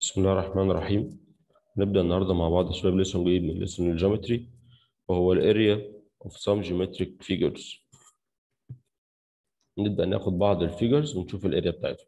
بسم الله الرحمن الرحيم. نبدأ النهاردة مع بعض شباب ليسون جديد من ليسون الجيومتري، وهو الاريا of some geometric figures. نبدأ ناخد بعض الفيجرز ونشوف الاريا بتاعتهم.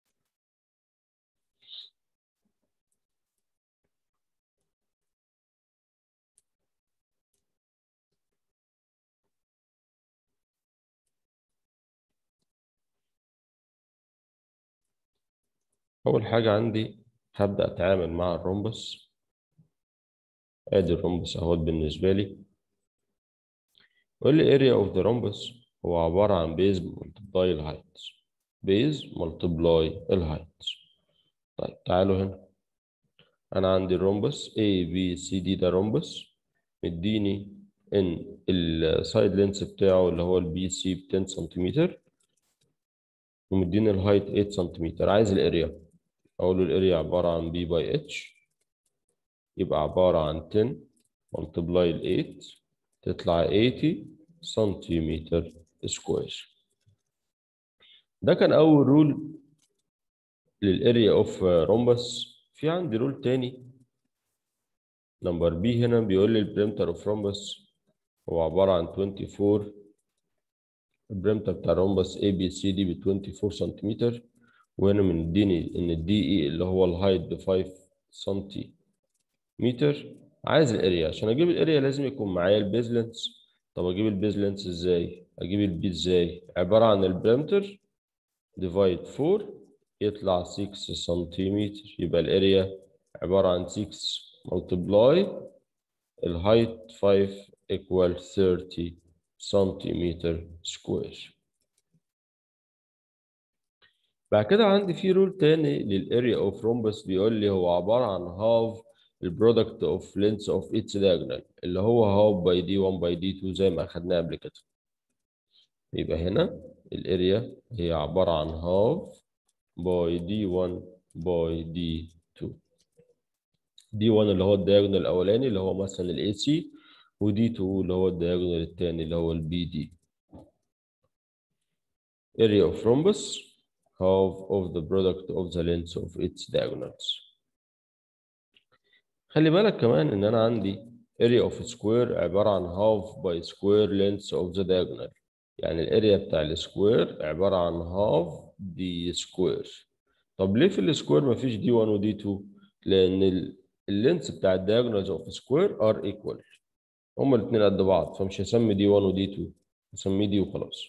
أول حاجة عندي هبدأ أتعامل مع الرومبس. آدي الرومبس أهوت بالنسبة لي. يقول لي area of the rhombus هو عبارة عن base multiply الهايت. base multiply الهايت. طيب تعالوا هنا، أنا عندي الرومبس A B C D، ده رومبس مديني إن السايد لينس بتاعه اللي هو البي سي ب 10 سنتيمتر، ومديني الهايت 8 سنتيمتر. عايز الاريا، أقول له الاريا عبارة عن بي باي اتش، يبقى عبارة عن 10 ملتبلاي ال 8 تطلع 80 سنتيمتر سكوير. ده كان أول رول للاريا اوف رومبس. في عندي رول تاني نمبر بي. هنا بيقول لي البريمتر اوف رومبس هو عبارة عن 24. البريمتر بتاع الرومبس اي بي سي دي ب 24 سنتيمتر، وهنا مديني ان الدي اي اللي هو الهايت ب 5 سنتيمتر. عايز الاريا. عشان اجيب الاريا لازم يكون معايا البيز لينس. طب اجيب البيز لينس ازاي؟ اجيب البي ازاي؟ عبارة عن البريمتر ديفايد 4 يطلع 6 سنتيمتر. يبقى الاريا عبارة عن 6 ملتبلاي الهايت 5 equal 30 سنتيمتر سكوير. بعد كده عندي في رول تاني للاريا اوف رومبس، بيقول لي هو عبارة عن هاف البرودكت اوف لينس اوف ايتش diagonal، اللي هو هاف باي دي 1 باي دي 2 زي ما اخدناه قبل كده. يبقى هنا الاريا هي عبارة عن هاف باي دي 1 باي دي 2. دي 1 اللي هو الدياجونال الاولاني اللي هو مثلا الاي سي، ودي 2 اللي هو الدياجونال الثاني اللي هو البي دي. area of rhombus half of the product of the length of its diagonals. خلي بالك كمان ان انا عندي area of square عبارة عن half by square length of the diagonal. يعني الاريا بتاع السكوير عبارة عن half دي سكوير. طب ليه في السكوير مفيش دي 1 ودي 2؟ لان اللينس بتاع الدياجونالز اوف سكوير ار ايكوال، هما الاثنين قد بعض، فمش هسمي دي 1 ودي 2، هسميه دي وخلاص.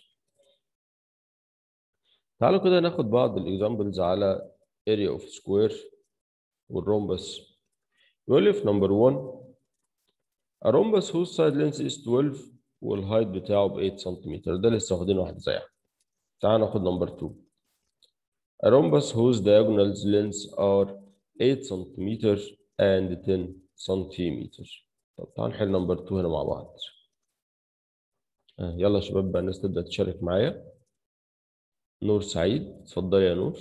تعالوا كده ناخد بعض الاكزامبلز على area of square والرومبس. يقول لي في نمبر 1 a rhombus whose side length is 12 والهايت بتاعه ب 8 سنتيمتر. ده لسه واخدين واحده زيها. تعال ناخد نمبر 2 a rhombus whose diagonals lengths are 8 سنتيمتر and 10 سنتيمتر. طب تعال نحل نمبر 2 هنا مع بعض. يلا يا شباب بقى الناس تبدأ تشارك معايا. نور سعيد، اتفضلي يا نور.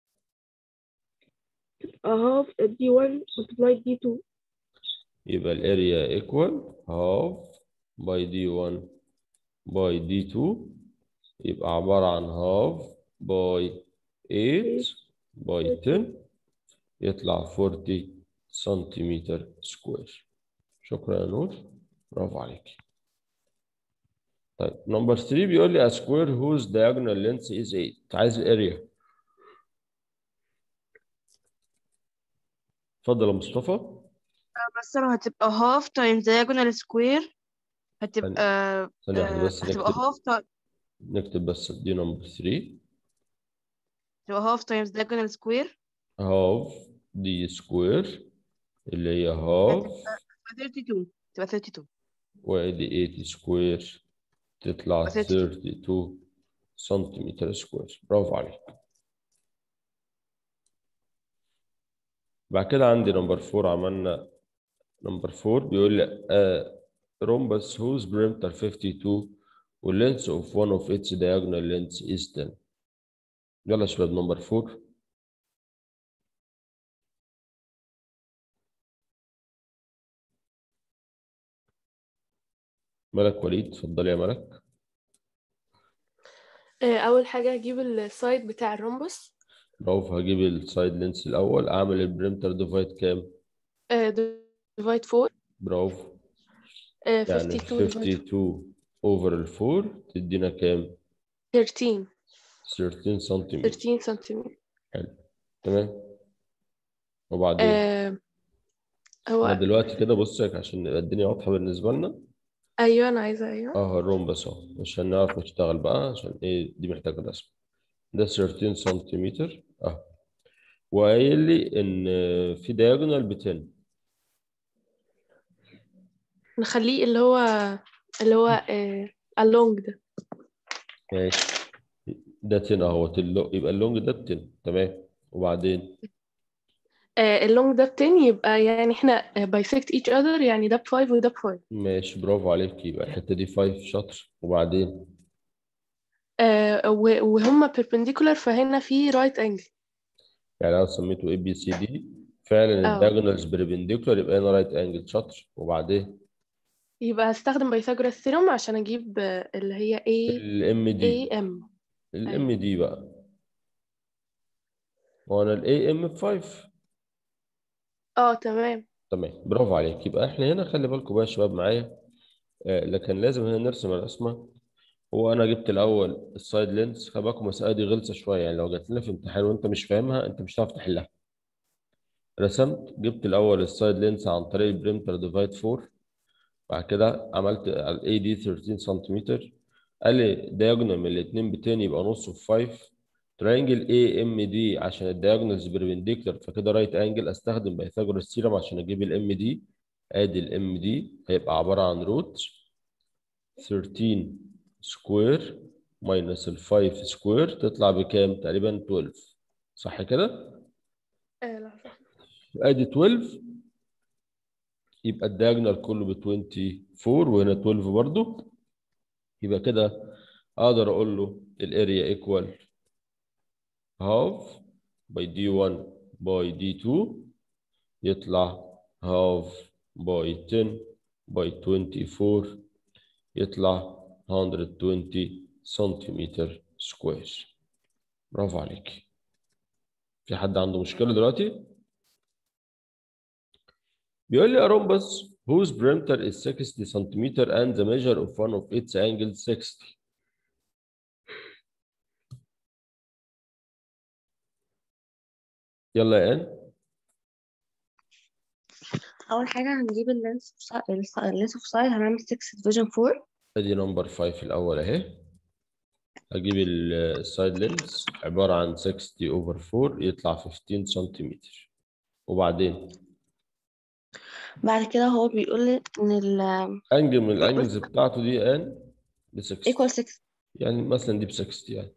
half D1 multiplied D2. يبقى الاريا ايكوال هاف باي دي 1 باي دي 2، يبقى عبارة عن هاف باي 8 باي 10 يطلع 40 سنتيمتر سكوير. شكرا يا نور، برافو عليك. طيب نمبر 3 بيقول لي a square whose diagonal length is 8. عايز الاريا. اتفضل يا مصطفى. مثلا هتبقى half times diagonal square. هتبقى ثانية ثانية واحدة بس، هتبقى نكتب بس دي نمبر 3. half times diagonal square. هاف دي سكوير اللي هي هاف، هتبقى 32. تبقى 32. وادي 80 سكوير تطلع تبقى 32. 32 سنتيمتر سكوير. برافو عليك. بعد كده عندي نمبر 4. عملنا نمبر 4 بيقول لي rhombus whose perimeter 52 والlength of one of its diagonal lengths is 10. يلا يا شباب نمبر 4. ملك وليد، اتفضلي يا ملك. اول حاجه هجيب السايد بتاع الرومبس برافو. هجيب السايد لينس الأول، أعمل البريمتر ديفايد كام؟ ديفايد 4. برافو. يعني 52 ديفايد 52 over الفور تدينا كام؟ 13. 13 سنتيمتر. 13 سنتيمتر. حلو. تمام. وبعدين آه احنا هو دلوقتي كده بص عشان نبقى الدنيا واضحة بالنسبة لنا. أيوه أنا عايزة أيوه. اه الرومبس اهو عشان نعرف نشتغل بقى، عشان ايه دي محتاجة رسم. ده 13 سنتيمتر اه. وقايل لي ان في دايجونال ب 10. نخليه اللي هو along ده. ماشي. ده 10 اهوت يبقى اللونج ده ب 10. تمام. وبعدين اللونج ده ب 10 يبقى يعني احنا bisect each other، يعني ده ب 5 وده ب 5. ماشي برافو عليك، يبقى الحتة دي 5 شطر. وبعدين وهما perpendicular، فهنا في right angle. يعني انا سميته اي بي سي دي، فعلا اه الدايجونالز بريبنديكولار، يبقى انا رايت انجل شطر. وبعدين يبقى هستخدم بايثاغورس ثيرم عشان اجيب اللي هي الام دي. AM. الام ايوه دي بقى، وانا الاي ام ب 5. اه تمام. تمام برافو عليك. يبقى احنا هنا خلي بالكم بقى يا شباب معايا، لكن لازم هنا نرسم الرسمه. هو انا جبت الاول السايد لينس، خلي بالكم المساله دي غلسه شويه، يعني لو جات لنا في امتحان وانت مش فاهمها انت مش هتعرف تحلها. رسمت، جبت الاول السايد لينس عن طريق البريمتر ديفايد 4. بعد كده عملت على الاي دي 13 سنتيمتر. قال لي دايجونال من الاثنين ب 10 يبقى نصه في 5. ترينجل اي ام دي عشان الدايجونالز بربنديكولار، فكده رايت انجل، استخدم بايثاغورس ثيرم عشان اجيب الام دي. ادي الام دي هيبقى عباره عن روت 13 سكوير ماينس ال 5 سكوير، تطلع بكام؟ تقريبا 12. صح كده؟ لحظة. ادي 12. يبقى الدايجونال كله ب 24 وهنا 12 برضه. يبقى كده اقدر اقول له الاريا ايكوال هاف باي دي 1 باي دي 2، يطلع هاف باي 10 باي 24، يطلع 120 سنتيمتر سكوير. برافو عليك. في حد عنده مشكلة دلوقتي؟ بيقول لي a rhombus whose perimeter is 60 centimeter and the measure of one of its angles 60. يلا يا ان. اول حاجه هنجيب اللينس اوف سايد، هنعمل 6 ديفيجن 4. ادي نمبر 5 الاول اهي. هجيب السايد لينس عبارة عن 60 over 4 يطلع 15 سنتيمتر. وبعدين بعد كده هو بيقول لي ان انجل من الانجلز بتاعته دي ان ب 60، equal 6. يعني مثلا دي ب 60 يعني.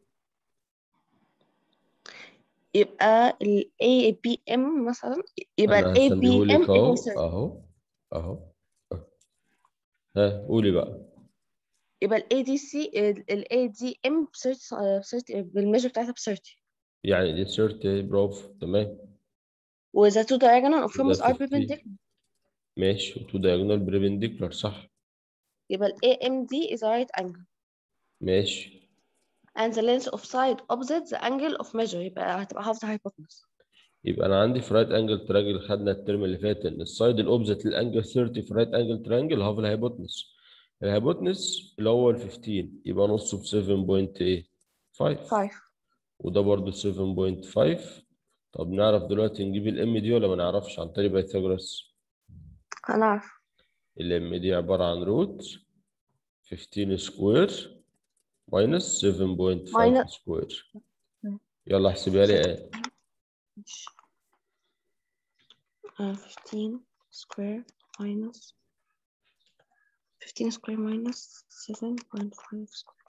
يبقى ال ABM مثلا، يبقى ال انا هسميه ABM لك equal اهو 30. اهو اهو. ها قولي بقى. يبقى ال ADC ال ADM ب 30 بالميجر بتاعتها ب 30. يعني دي 30 برافو تمام. و the two diagonal of وده rhombus are 15 perpendicular. ماشي، وتو diagonal بريبنديكولار صح. يبقى ال AMD is a right angle ماشي. and the length of side opposite the angle of measure، يبقى هتبقى half the hypotenuse. يبقى انا عندي في رايت انجل ترانجل، خدنا الترم اللي فات ان السايد الاوبزيت للانجل 30 في رايت انجل ترانجل هاف الهايبوتنس. الهايبوتنس اللي هو ال 15 يبقى نصه ب 7.5، 5. وده برضه 7.5. طب نعرف دلوقتي نجيب الام دي ولا ما نعرفش عن طريق بايثاغورس؟ هنعرف. الام دي عباره عن روت 15 سكوير ماينس 7.5 minus سكوير. يلا احسبها لي ايه. 15 square minus 15 square minus 7.5 square.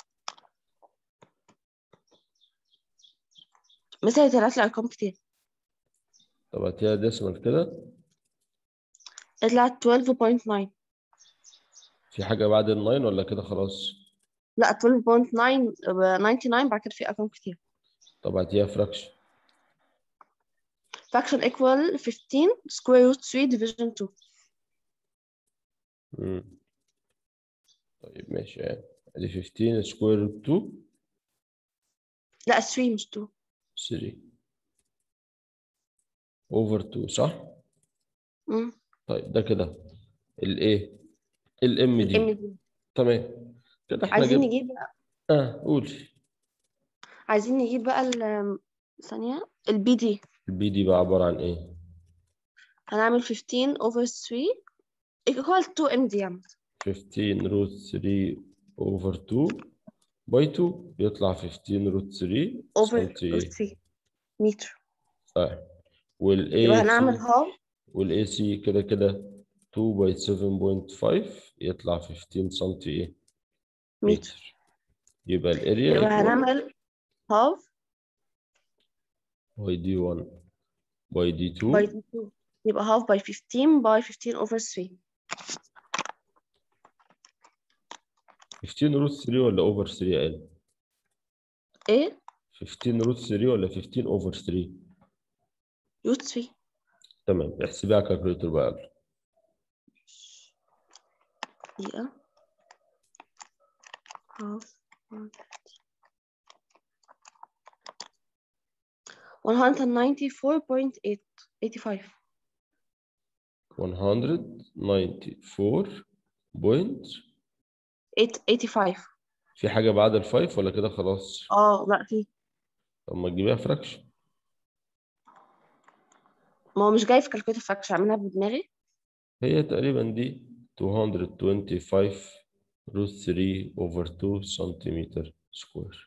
مثلا طلعت لي ارقام كتير. طب هاتيها ديسمال كده. طلعت 12.9. في حاجه بعد الناين ولا كده خلاص؟ لا 12.9 99، بعد كده في ارقام كتير. طب هاتيها فراكشن. fraction equal 15 square root 3 division 2. طيب ماشي يعني ادي 15 سكوير روت 2. لا 3 مش 2. 3. اوفر 2 صح؟ مم. طيب ده كده الايه؟ الام الام دي. دي. تمام كده احنا عايزين جبنا. نجيب بقى قولي. عايزين نجيب بقى ثانية البي دي. البي دي بقى عبارة عن ايه؟ هنعمل 15 over 3 equal to MD يعني 15 روت 3 اوفر 2 باي 2 يطلع 15 روت 3 over سنتي ايه؟ 3 متر. طيب يبقى والاي هنعمل سي. half. والاي سي كده كده 2 باي 7.5 يطلع 15 سنتي ايه؟ متر. متر. يبقى الاريا يبقى ايكوال هنعمل half باي دي 1 باي دي by 2. 2. يبقى half by 15 by 15 over 3. 15 روت 3 ولا اوفر 3 يا ال؟ ايه 15 روت 3 ولا 15 اوفر 3؟ root 3. تمام احسبيها على الكالكوليتر بقى قبل. دقيقة half 194.85. 194 بوينت. 85. في حاجة بعد الفايف ولا كده خلاص؟ لا في. طب ما تجيبيها فراكشن. ما هو مش جاي في كالكوليتر فاكتور اعملها بدماغي. هي تقريبا دي 225 روت 3 اوفر 2 سنتيمتر سكوير.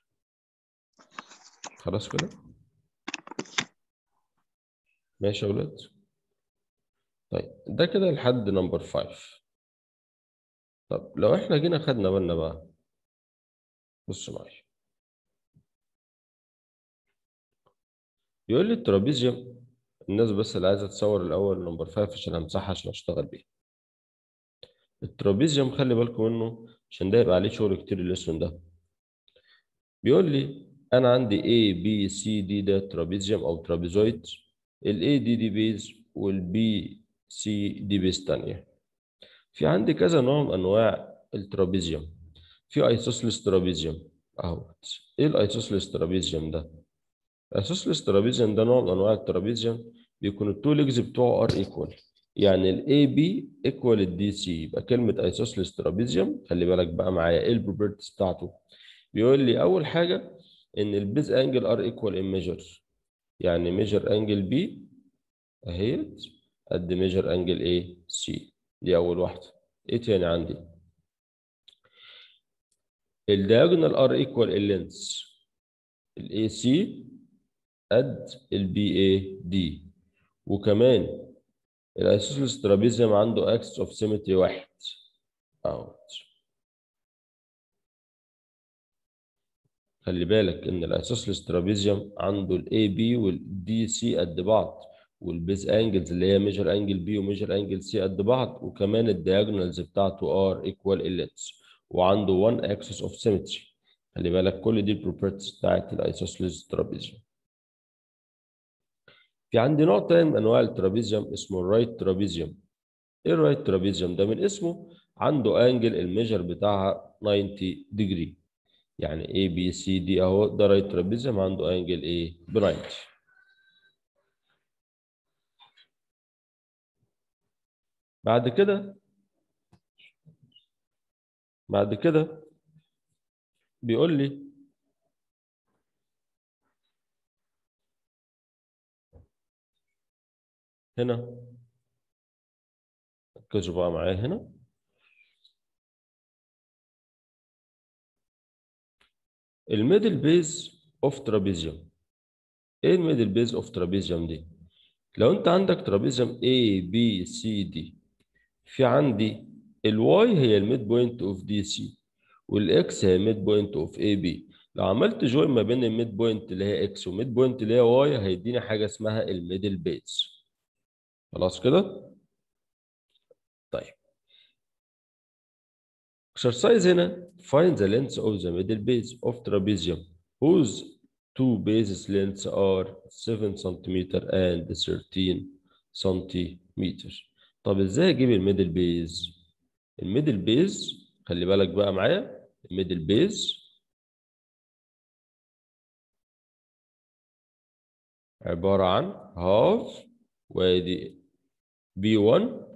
خلاص كده ماشي يا ولاد. طيب ده كده لحد نمبر 5. طب لو احنا جينا خدنا بالنا بقى، بص معايا. يقول لي الترابيزيوم. الناس بس اللي عايزه تصور الاول نمبر 5 عشان همسحها عشان اشتغل بيها. الترابيزيوم خلي بالكم منه عشان ده يبقى عليه شغل كتير الليسون ده. بيقول لي انا عندي A B C D ده ترابيزيوم او ترابيزويد. ال A دي بيز وال B C دي بيز تانية. في عندي كذا نوع من انواع الترابيزيوم. في ايسوسيلس ترابيزيوم اهوت. ايه الايسوسيلس ترابيزيوم ده؟ الايسوسيلس ترابيزيوم ده نوع من انواع الترابيزيوم بيكون التو ليجز بتوعه ار ايكوال. يعني الاي بي ايكوال الدي سي. يبقى كلمه ايسوسيلس ترابيزيوم خلي بالك بقى معايا ايه البروبرتيز بتاعته. بيقول لي اول حاجه ان البيز انجل ار ايكوال ان ميجر. يعني ميجر انجل بي اهيت قد ميجر انجل ايه سي. دي اول واحده. ايه تاني عندي؟ الدياجونال ار ايكوال اللينس. الاي سي قد البي اي دي. وكمان الايسوسيلس ترابيزيوم عنده اكسس اوف سيمتري واحد اهو. خلي بالك ان الايسوسيلس ترابيزيوم عنده الاي بي والدي سي قد بعض، والبيز انجلز اللي هي ميجر انجل بي وميجر انجل سي قد بعض، وكمان الدياجونالز بتاعته ار ايكوال اللينس، وعنده 1 اكسس اوف سيمتري. خلي بالك كل دي البروبرتيز بتاعت الايسوسيلس ترابيزيوم. في عندي نوع تاني من انواع الترابيزيوم اسمه الرايت ترابيزيوم. ايه الرايت ترابيزيوم ده؟ من اسمه عنده انجل الميجر بتاعها 90 ديجري. يعني A B C D اهو ده رايت ترابيزيوم عنده انجل ايه ب 90. بعد كده بيقول لي هنا، ركزوا بقى معايا هنا. الميدل بيز اوف ترابيزيوم. ايه الميدل بيز اوف ترابيزيوم دي؟ لو انت عندك ترابيزيوم A B C D، في عندي الواي هي الميد بوينت اوف دي سي، والاكس هي الميد بوينت اوف اي بي. لو عملت جوين ما بين الميد بوينت اللي هي اكس وميد بوينت اللي هي واي هيديني حاجه اسمها الميدل بيز. خلاص كده. طيب exercise هنا find the length of the middle base of trapezium whose two bases lengths are 7 cm and 13 cm. طب ازاي اجيب الميدل بيز؟ الميدل بيز خلي بالك بقى معايا. الميدل بيز عبارة عن half وادي B1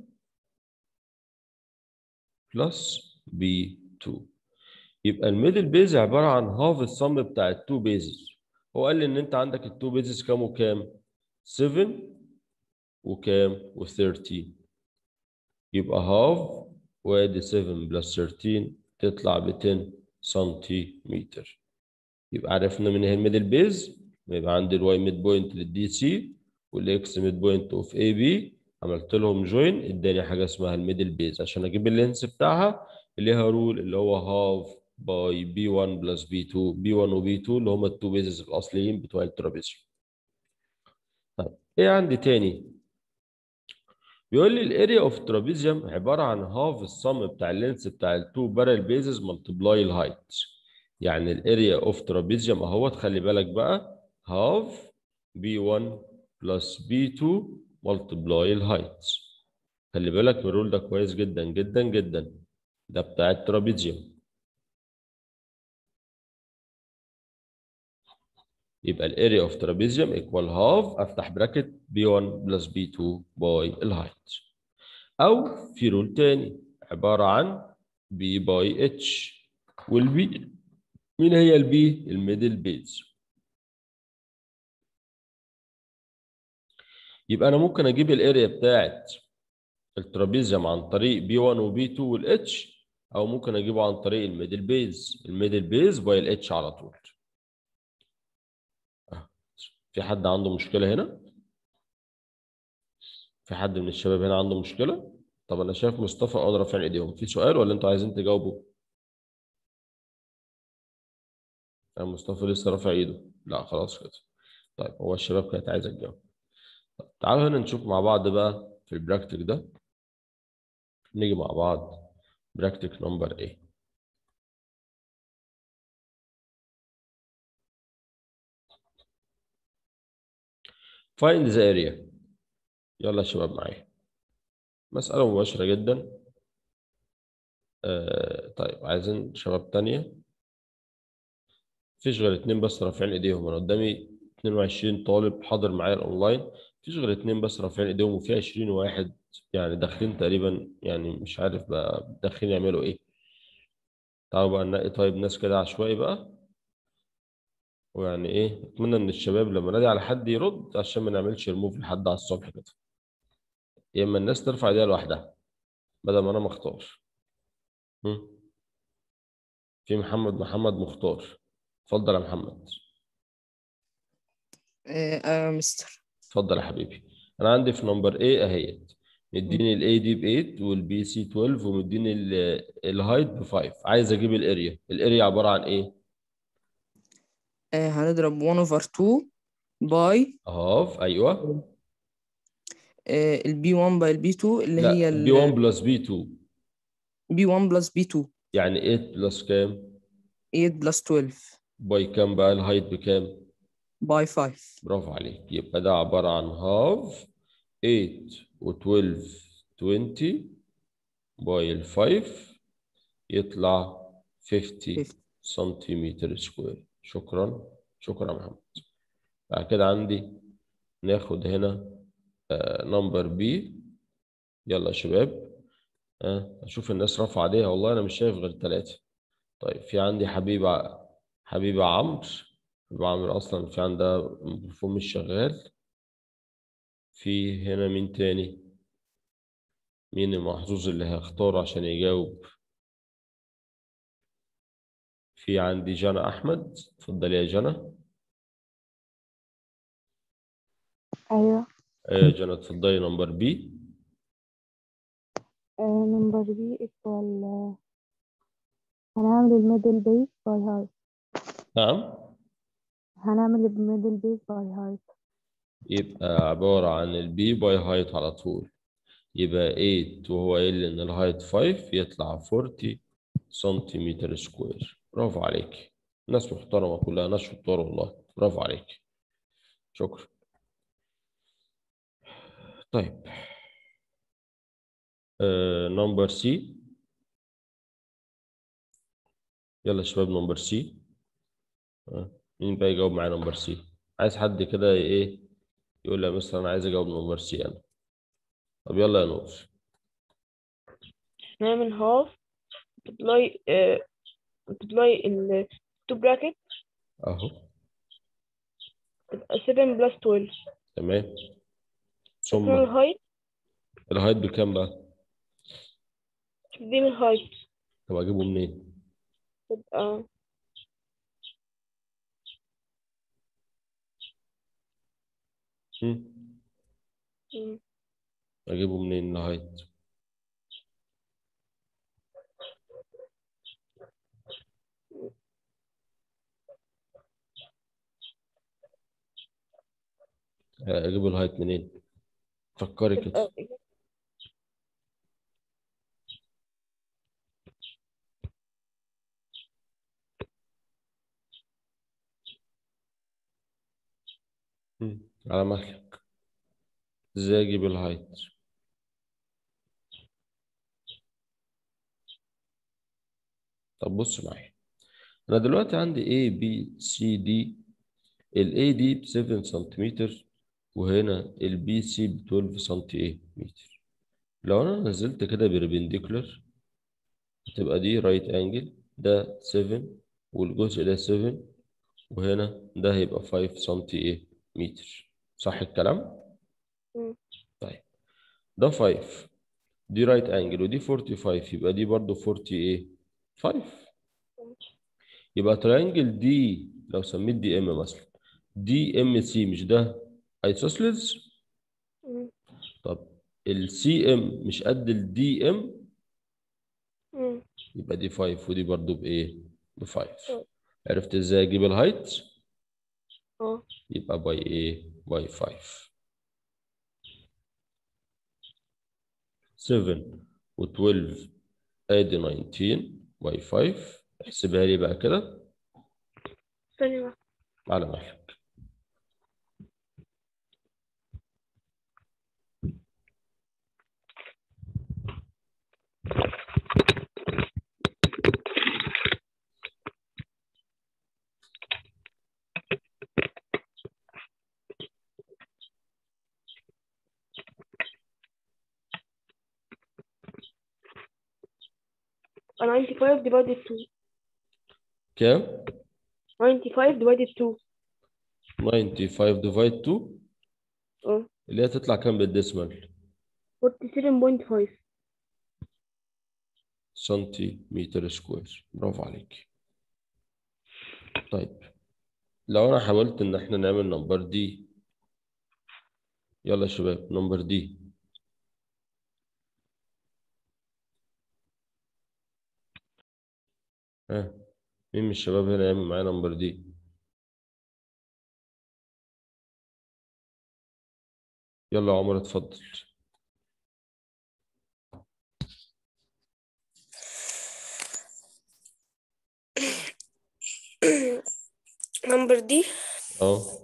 بلس B2. يبقى الميدل بيز عبارة عن هاف الصم بتاع التو بيزز. هو قال لي ان انت عندك التو بيزز كام وكام؟ 7 وكام و13. يبقى هاف وادي 7 بلس 13 تطلع ب 10 سنتيمتر. يبقى عرفنا من هي الميدل بيز. يبقى عندي الواي ميد بوينت للدي سي والاكس ميد بوينت اوف اي بي، عملت لهم جوين اداني حاجه اسمها الميدل بيز. عشان اجيب اللينس بتاعها ليها رول اللي هو هاف باي بي 1 بلس بي 2. بي 1 وبي 2 اللي هم التو بيزز الاصليين بتوع الترابيزيوم. طيب ايه عندي تاني؟ بيقول لي الاريا اوف ترابيزيوم عباره عن هاف الصم بتاع اللينس بتاع التو بارل بيزز ملتبلاي الهايت. يعني الاريا اوف ترابيزيوم اهوت، خلي بالك بقى، هاف بي 1 بلس بي 2 ملتبلاي الهايت. خلي بالك من الرول ده كويس جدا جدا جدا، ده بتاع الترابيزيوم. يبقى الاريا اوف ترابيزيوم ايكوال هاف افتح براكت بي 1 بلس بي 2 باي الهايت. او في رول تاني عباره عن بي باي اتش. والبي مين هي البي؟ الميدل بيز. يبقى انا ممكن اجيب الاريا بتاعت الترابيزيوم عن طريق بي 1 وبي 2 والاتش، او ممكن اجيبه عن طريق الميدل بيز. الميدل بيز باي الاتش على طول. في حد عنده مشكله هنا؟ في حد من الشباب هنا عنده مشكله؟ طب انا شايف مصطفى وانا رافعين ايديهم. في سؤال ولا انتوا عايزين تجاوبوا؟ مصطفى لسه رافع ايده. لا خلاص كده. طيب هو الشباب كانت عايزه تجاوب. تعالوا هنا نشوف مع بعض بقى في البراكتيك ده. نيجي مع بعض براكتيك نمبر ايه. find the area. يلا يا شباب معايا. مسألة مباشرة جدا. طيب عايزين شباب تانية. مفيش غير اتنين بس رافعين ايديهم. انا قدامي 22 طالب حاضر معايا الاونلاين، مفيش غير اتنين بس رافعين ايديهم، وفي 20 واحد يعني داخلين تقريبا، يعني مش عارف بقى داخلين يعملوا ايه. تعالوا بقى نلاقي طيب ناس كده عشوائي بقى. ويعني ايه، اتمنى ان الشباب لما نادي على حد يرد عشان ما نعملش ريموف لحد على الصبح كده. يا اما الناس ترفع ايديها لوحدها بدل ما انا مختار. هم؟ في محمد مختار. اتفضل يا محمد. مستر. اتفضل يا حبيبي. انا عندي في نمبر ايه اهيت، مديني الاي دي ب 8 والبي سي 12 ومديني الهايت ب 5. عايز اجيب الاريا. الاريا عباره عن ايه؟ هنضرب 1 over 2 باي هاف. ايوه. البي 1 باي البي 2 اللي هي لا بي 1 بلس بي 2. بي 1 بلس بي 2. يعني 8 بلس كام؟ 8 بلس 12 باي كام بقى؟ الهايت بكام؟ باي 5. برافو عليك. يبقى ده عباره عن هاف 8 و12 20 باي ال 5 يطلع 50 50. سنتيمتر سكوير. شكرا. شكرا يا محمد. بعد كده عندي ناخد هنا نمبر بي. يلا يا شباب. اشوف الناس رافعه ايديها. والله انا مش شايف غير ثلاثه. طيب في عندي حبيبه عمرو. حبيبه عمرو اصلا في عندها مفهوم مش شغال. في هنا مين تاني؟ مين المحظوظ اللي هيختاره عشان يجاوب؟ في عندي جنى احمد. اتفضلي يا جنى. ايوه. جنى اتفضلي نمبر بي. نمبر بي ايكوال هنعمل الميدل بيس باي هايت. نعم. هنعمل الميدل بيس باي هايت. يبقى عبارة عن البي باي هايت على طول. يبقى 8 وهو قايل ان الهايت 5 يطلع 40 سنتيمتر سكوير. برافو عليك. ناس محترمة كلها، ناس شطار والله. برافو عليك. شكرا. طيب نمبر سي. يلا يا شباب نمبر سي. مين بقى يجاوب معايا نمبر سي؟ عايز حد كده ايه يقول لي يا مستر انا عايز اجاوب نمبر سي انا. طب يلا يا نور. نعمل half multiply ال two bracket اهو تبقى 7 plus 12. تمام. اسمها ثم الهايت الهايت بكام بقى؟ دي من الهايت طب اجيبه منين؟ تبقى هم؟ اجيبه منين الهايت؟ اجيب الهايت منين؟ فكري كده. تبقى على مهلك. ازاي اجيب الهايت؟ طب بص معايا. انا دلوقتي عندي A B C D. ال A دي ب 7 سنتيمتر وهنا ال B C ب 12 سنتيمتر. لو انا نزلت كده بربنديكولر هتبقى دي رايت انجل، ده 7 والجزء ده 7 وهنا ده هيبقى 5 سنتيمتر. صح الكلام؟ طيب ده 5، دي رايت انجل ودي 45 يبقى دي برضو 45. يبقى ترينجل دي لو سميت دي ام مثلا، دي ام سي مش ده ايسوسيلز؟ طب السي ام مش قد الدي ام يبقى دي 5 ودي برضو بايه؟ ب 5. عرفت ازاي اجيب الهايت؟ يبقى باي ايه؟ باي 5. 7 و12 ادي 19 باي 5. احسبها لي بقى كده ثانية على مهلك. أنا 95 divided 2. كام؟ 95 divided 2. 95 ديفايد 2 اه اللي هي تطلع كام بالديسمال؟ 47.5. سنتيمتر سكوير. برافو عليك. طيب لو انا حاولت ان احنا نعمل نمبر دي. يلا يا شباب نمبر دي. ها مين من الشباب هنا يعمل معايا نمبر دي؟ يلا يا عمر اتفضل. نمبر دي اه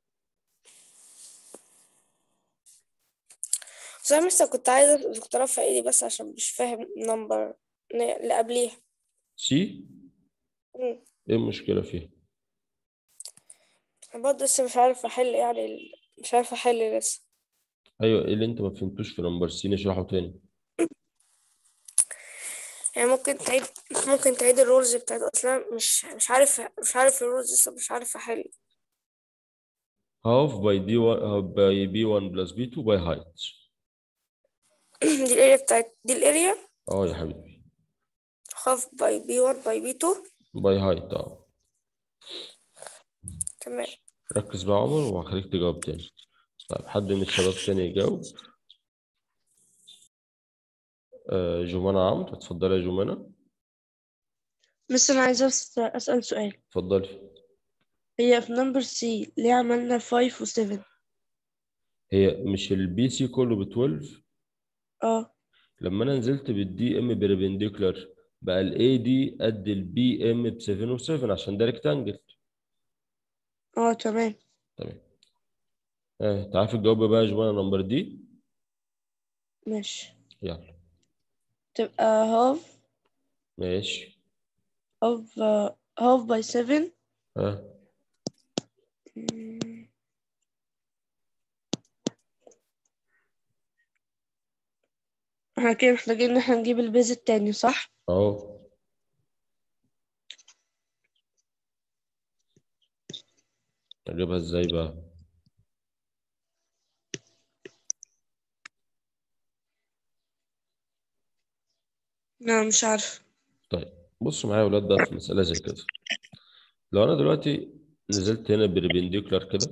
بس أنا لسه كنت عايزة دكتوراه في ايدي بس عشان مش فاهم نمبر اللي قبليها. سي. ايه المشكلة فيها؟ أنا برضه لسه مش عارف أحل يعني مش عارف أحل لسه. ايوه ايه اللي انت ما فهمتوش في نمبر سي؟ نشرحه تاني. يعني ممكن تعيد الرولز بتاعت أصلا مش عارف الرولز لسه مش عارف أحل. هاف باي دي باي بي 1 بلس بي 2 باي هايت. دي الاريا اه يا حبيبي. half by b1 by b2. باي هايت اه. تمام. ركز بقى يا عمر وهخليك تجاوب تاني. طيب حد من الشباب تاني يجاوب. جمانة عمرو اتفضلي يا جمانة. بس أنا عايزة أسأل سؤال. اتفضلي. هي في نمبر سي ليه عملنا 5 و 7؟ هي مش البي سي كله ب 12؟ اه لما انا نزلت بالدي ام بربنديكولار بقى الاي دي قد البي ام ب 7 و7 عشان ده ريكتانجل. اه تمام. تمام. تعرف الجواب بقى يا جماعه نمبر دي. ماشي. يلا. تبقى half ماشي. half by 7 ها احنا كده محتاجين ان احنا نجيب البيز التاني صح؟ اهو. اجيبها ازاي بقى؟ لا مش عارفة. طيب بصوا معايا يا ولاد بقى في مسألة زي كده. لو انا دلوقتي نزلت هنا بربنديكولار كده،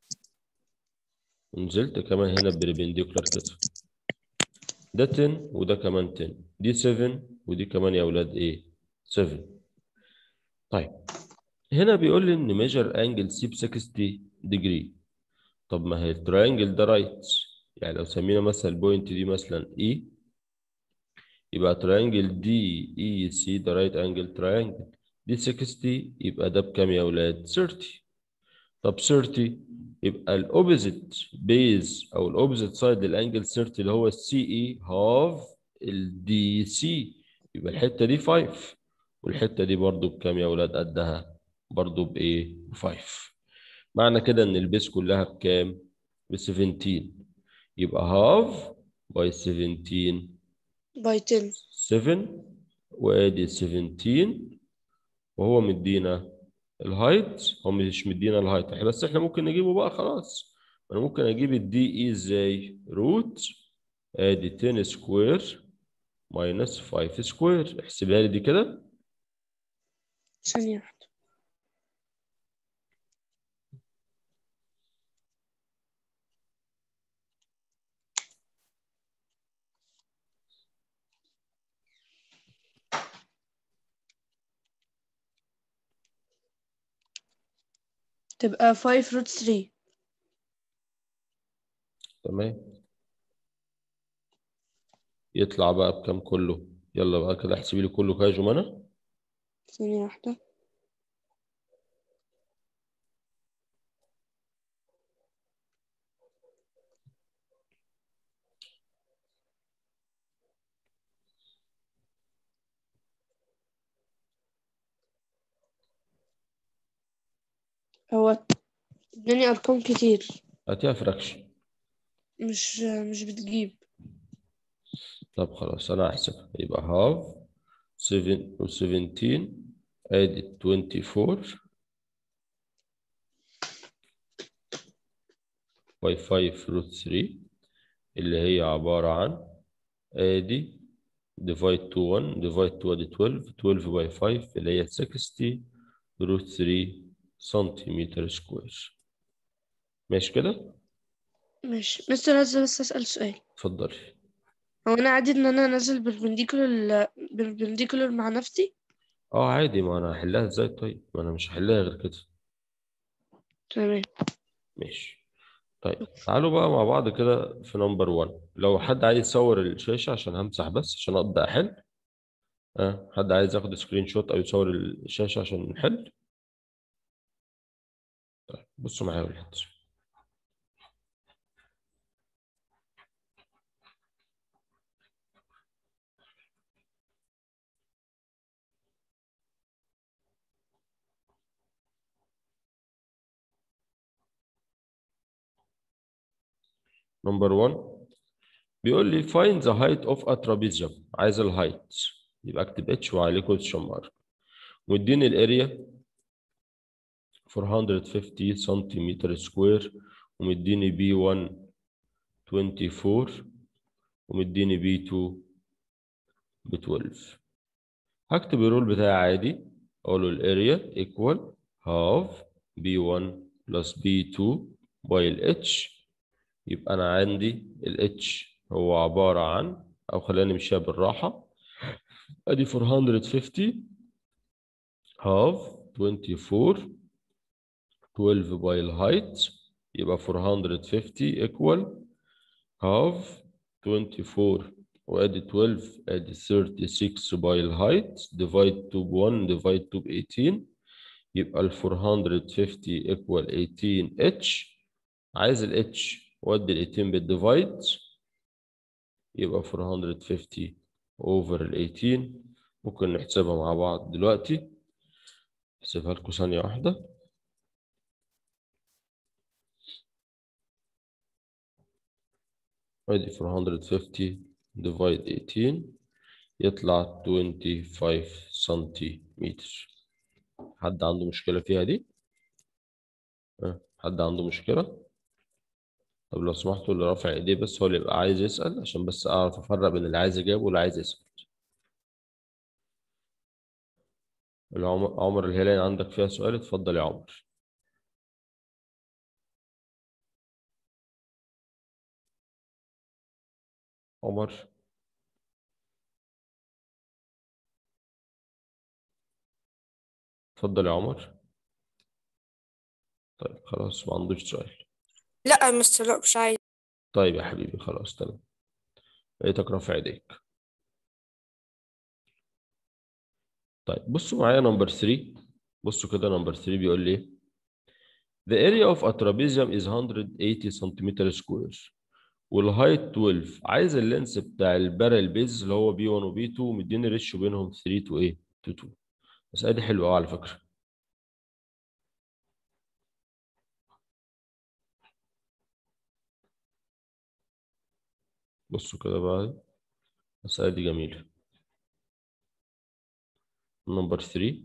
ونزلت كمان هنا بربنديكولار كده، ده 10 وده كمان 10، دي 7 ودي كمان يا ولاد ايه؟ 7. طيب هنا بيقول لي ان ميجر انجل سي ب 60 ديجري. طب ما هي التراينجل ده رايت، يعني لو سمينا مثلا البوينت دي مثلا اي، يبقى تراينجل دي اي سي ده رايت انجل تراينجل. دي 60 يبقى ده بكام يا ولاد؟ 30. طب 30 يبقى الاوبزيت بيز او الاوبزيت سايد للانجل 30 اللي هو السي اي هاف الدي سي، يبقى الحته دي 5 والحته دي برضو بكام يا ولاد؟ قدها برضو بايه؟ ب 5. معنى كده ان البيز كلها بكام؟ ب 17. يبقى هاف باي 17 باي 10. 7، وادي 17، وهو مدينا الهايت. هو مش مدينا الهايت بس احنا ممكن نجيبه بقى خلاص. انا ممكن اجيب الدي اي ازاي؟ روت ادي 10 سكوير ماينس 5 سكوير. احسبها لي دي كده. ثانية واحدة. تبقى 5 روت 3. تمام. يطلع بقى بكام كله؟ يلا بقى كده احسبي لي كله كده يا جمانة. ثانية واحدة. هو اداني ارقام كتير، هاتيها فراكشن. مش بتجيب. طب خلاص انا هحسبها. يبقى هاف 7 و 17 ادي 24 باي 5 روت 3 اللي هي عبارة عن ادي ديفايد 2 1 ديفايد 2 ادي 12 12 باي 5 اللي هي 60 روت 3 سنتيمتر سكوير. ماشي كده؟ ماشي مستر، عايز بس اسأل سؤال. اتفضلي. هو انا عادي ان انا انزل بالبنديكولر مع نفسي؟ اه عادي، ما انا هحلها ازاي؟ طيب ما انا مش هحلها غير كده. تمام. ماشي. طيب تعالوا بقى مع بعض كده في نمبر 1. لو حد عايز يصور الشاشة عشان همسح بس عشان ابدا احل. حد عايز ياخد سكرين شوت او يصور الشاشة عشان نحل؟ طيب بصوا معايا يا ولاد. نمبر 1 بيقول لي find the height of a trapezium. عايز الهايت، يبقى اكتب اتش وعليه كوتشن مارك. واديني الاريا 450 سنتيمتر سكوير، ومديني بي 1 24 ومديني بي 2 ب 12. هكتب الرول بتاعي عادي. اقول له الاريا ايكوال هاف بي 1 بلس بي 2 باي الاتش. يبقى انا عندي الاتش هو عبارة عن، او خلينا نمشيها بالراحة، ادي 450 هاف 24 12 باي الهايت، يبقى 450 ايكوال هاف 24 وادي 12 ادي 36 باي الهايت ديفايد 2 ب 1 ديفايد 2 ب 18، يبقى ال 450 ايكوال 18 اتش. عايز الاتش وادي ال 18 بالديفايد، يبقى 450 اوفر ال 18. ممكن نحسبها مع بعض دلوقتي. احسبها لكم ثانية واحدة. ادي 450 divide 18 يطلع 25 سنتيمتر. حد عنده مشكلة فيها دي؟ حد عنده مشكلة؟ طب لو سمحتوا اللي رافع ايديه بس هو اللي يبقى عايز يسأل، عشان بس اعرف افرق بين اللي عايز يجاوب واللي عايز يسأل. عمر الهلالي عندك فيها سؤال؟ اتفضل يا عمر. عمر اتفضل يا عمر. طيب خلاص ما عندوش سؤال. لا يا مستر، لا مش عايز. طيب يا حبيبي خلاص تمام، لقيتك رافع ايديك. طيب بصوا معايا نمبر 3. بصوا كده نمبر 3 بيقول لي ايه؟ The area of a trapezium is 180 سنتيمتر سكوير والهايت 12. عايز اللينس بتاع البارل بيز اللي هو بي 1 وبي 2 مديني ريشيو بينهم 3 تو ايه؟ تو 2. بس ادي حلوه قوي على فكره. بصوا كده بقى، المسألة دي جميلة. نمبر 3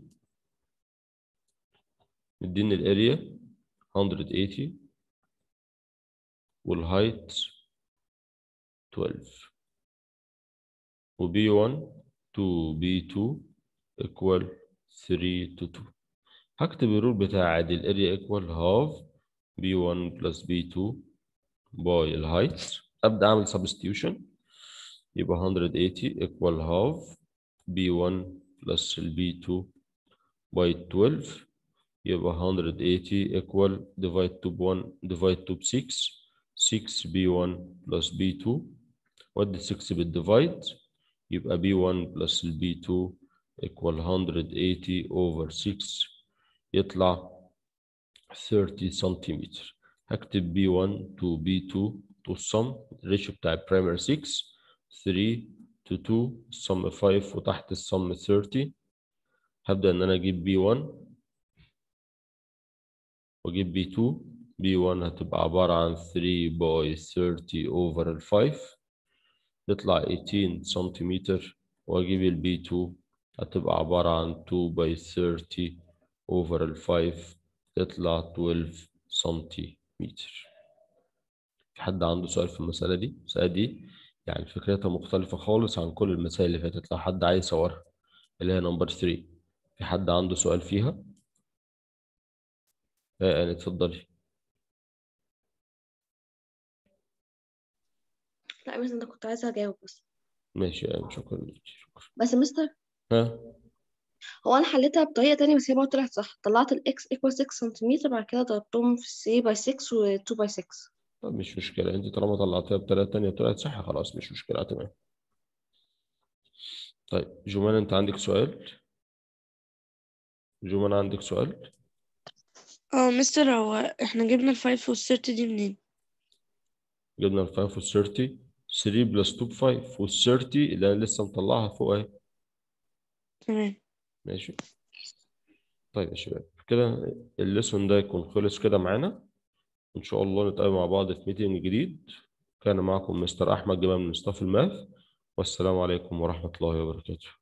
مديني الاريا 180 والهايت 12 وبي 1 تو بي 2 equal 3 to 2. هكتب الرول بتاع دي الاريا equal half بي 1 plus بي 2 باي الهايت. ابدا اعمل substitution، يبقى 180 equal half بي 1 plus البي 2 باي 12، يبقى 180 equal divide 2 ب 1 divide 2 ب 6 6 بي 1 plus بي 2 ودي 6 بالديفايد، يبقى بي 1 plus البي 2 equal 180 over 6 يطلع 30 سنتيمتر. هكتب بي 1 to بي 2 to السم الريشيو بتاع البرايمري 6 3 to 2 السم 5 وتحت السم 30. هبدأ إن أنا أجيب بي 1 وأجيب بي 2. بي 1 هتبقى عبارة عن 3 باي 30 over ال 5 يطلع 18 سنتيمتر، وأجيب البي 2 هتبقى عبارة عن 2 باي 30 over ال 5 تطلع 12 سنتيمتر. في حد عنده سؤال في المسألة دي؟ المسألة دي يعني فكرتها مختلفة خالص عن كل المسائل اللي فاتت. لو حد عايز يصورها اللي هي نمبر 3، في حد عنده سؤال فيها؟ يعني اتفضلي. لا بس انا كنت عايزه اجاوب بس. ماشي يعني شكرا لك. شكرا. بس يا مستر، ها هو انا حليتها بطريقه تانية بس هي برضه طلعت صح. طلعت الاكس ايكوال 6 سنتيمتر، بعد كده ضربتهم في 3 باي 6 و 2 باي 6. طب مش مشكلة، انت طالما طلعتها بطريقة تانية طلعت صح خلاص مش مشكلة تمام. طيب جمان انت عندك سؤال؟ جمان عندك سؤال؟ مستر، هو احنا جبنا ال5 وال30 دي منين؟ جبنا ال 5 وال 30. 3 بلس 2 ب 5 وال 30 اللي انا لسه مطلعها فوق اهي. تمام. ماشي. طيب يا شباب كده الليسون ده يكون خلص كده معانا. ان شاء الله نتقابل مع بعض في ميتنج جديد. كان معكم مستر احمد جمال من ستاف الماث، والسلام عليكم ورحمة الله وبركاته.